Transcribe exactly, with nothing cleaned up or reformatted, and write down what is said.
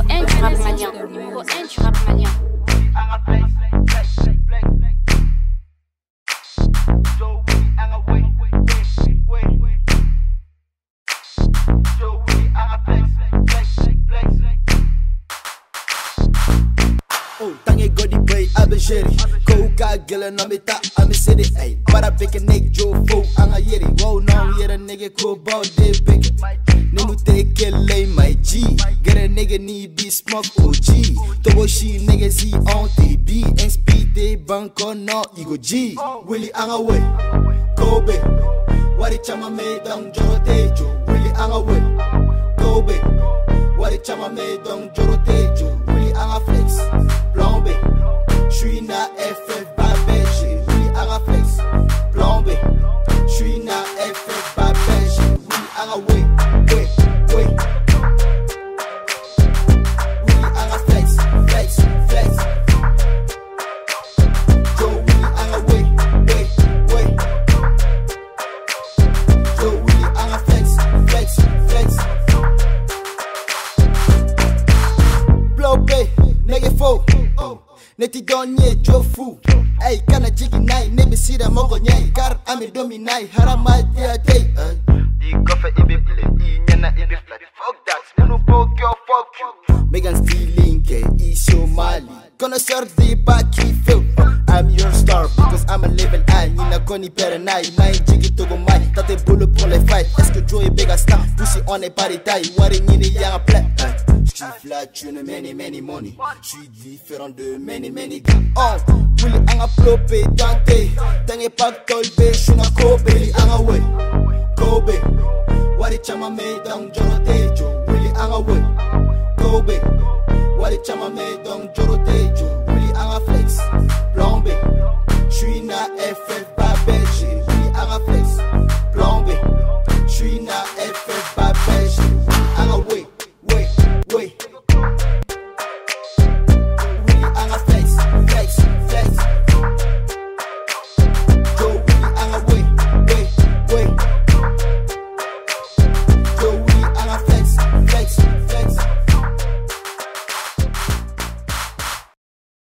un du rap malien. Numéro un du rap malien. Oh, tange godi bay abejeri ko ka gele na meta am city ay para beke nek jo fo anga yeri wow no yera nigga ko bout de beke ne mu take lay my G get a nigga ni be smoke O G to wo shi nigga z on T B and speed de banko no igo G willy anga way kobe wari chama me dong jorote jo willy anga way kobe wari chama me dong jorote jo willy anga flex Plan B, j'suis na F F Babel, oui à la flex. Plan B, j'suis na F F Babel, oui à la way, way, way. Oui à la flex, flex, flex. Yo oui à la way, way, way. Yo oui à la flex, flex, flex. Plan B, nigga faux. Neti donye jo fu ay kana jigi nai ne misira mogo nyai kar ame dominai harama dia day di kofe ibe bile i nyana ibe flat fuck that no fuck your fuck you Megan stealing ke i Somali connoisseur de baki feel I'm your star because I'm a level I nina koni perenai my jigi togo mai tate bolo pour les fight est-ce que Joe bega star pussy on est party taille wari nini ya play J'kiffe la thune, many, many money. J'suis différent de many, many gars. Oh, Willy anga plopé, tante. Tange pak tolbe, j'suis na Kobe. Willy anga way, Kobe. Wari chama me dong jorote jo. Willy anga way, Kobe. Wari chama me dong jorote jo. Willy anga flex, Plan B. J'suis na F F